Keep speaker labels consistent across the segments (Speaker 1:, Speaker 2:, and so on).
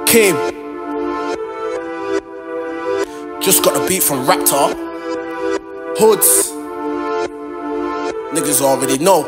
Speaker 1: Came. Just got the beat from Raptor. Hoods. Niggas already know.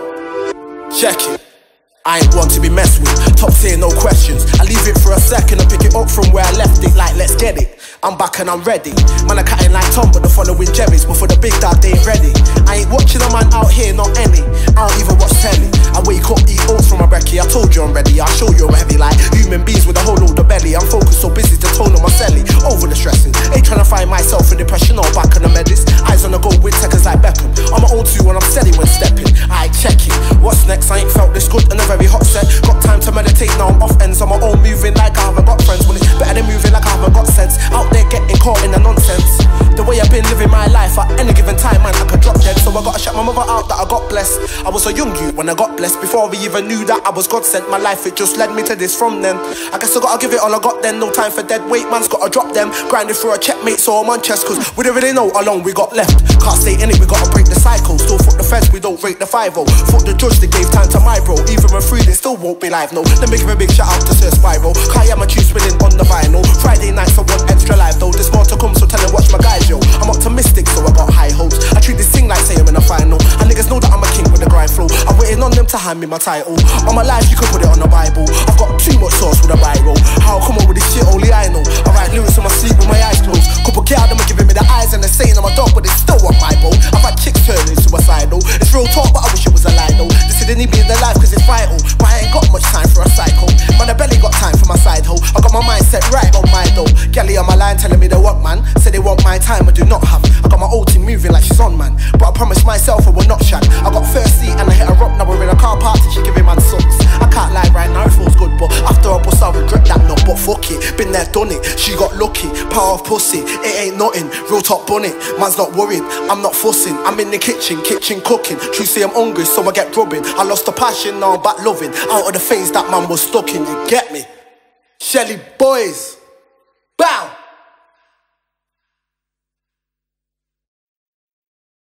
Speaker 1: Check it. I ain't one to be messed with. Top tier, no questions. I leave it for a second and pick it up from where I left it. Like, let's get it. I'm back and I'm ready. Man, I cutting like Tom, but the following Jerry's. But for the big dog, they ain't ready. I ain't watching a man out here, not any. I don't even watch telly. I wake up, eat oats from my brekkie. I told you I'm ready. I'll show you I'm heavy like human beings with a whole load of belly. I'm focused, so busy to tone on my celly. Over the stressing. Ain't trying to find myself in depression or back on the medis. Eyes on the go with seconds like Beckham. I'm an old two when I'm steady when stepping. I check it. What's next? I ain't felt this good in a very hot set. Got time to meditate, now I'm off ends. I'm my own moving like I haven't got friends. When it's better than moving like I haven't got sense. Out there getting caught in the nonsense. The way I've been living my life at any given time, man, I could drop dead. So I gotta shut my mother out that I got blessed. I was a young youth when I got blessed. Before we even knew that I was God sent. My life, it just led me to this from then. I guess I gotta give it all I got then. No time for dead weight, man's gotta drop them. Grinding for a checkmate, so I'm on chest. Cause we don't really know how long we got left. Can't stay in it, we gotta break the cycle. Still fuck the feds, we don't rate the 5-0. Fuck the judge, they gave time to my bro. Even when free, they still won't be live, no. Let me give a big shout out to Sir Spyro. Kaya, my tune spinning on the vinyl. Friday nights for one extra live though. There's more to come, so tell him watch my guys, yo. I'm optimistic, so I got high hopes. I treat this thing like say I'm in a final. And niggas know that I'm a king with a grind flow. I'm waiting on them to hand me my title. On my life, you could put it on the Bible. I've got too much sauce with a biro. How I come up with this shit, only I know. I write lyrics in my sleep with my eyes closed. Couple get out, them are giving me the eyes and they're saying I'm a dog, but it's still on my boat. I've had chicks turning suicidal. It's real talk, but I wish it was a lie though. They say they need me in their life cause it's vital. But I ain't got much time for a psycho. Man, I barely got time for my side hoe. I got my mindset right on my dough. Gally on my line telling me they want man. Say they want my time, I do not have. I got my old team moving like she's on man. But I promised myself I will not shag. I got first seat and I hit a rock. Now we're in a car party, she giving man socks. I can't lie right now, it feels good, but after I bust, I'll regret that not. But fuck it, been there, done it. She got lucky, power of pussy. It ain't nothing, real top bonnet. Man's not worried, I'm not fussing. I'm in the kitchen cooking. True say I'm hungry, so I get rubbing. I lost the passion, now I'm back loving. Out of the phase that man was stuck in, you get me? Shelly boys, bow.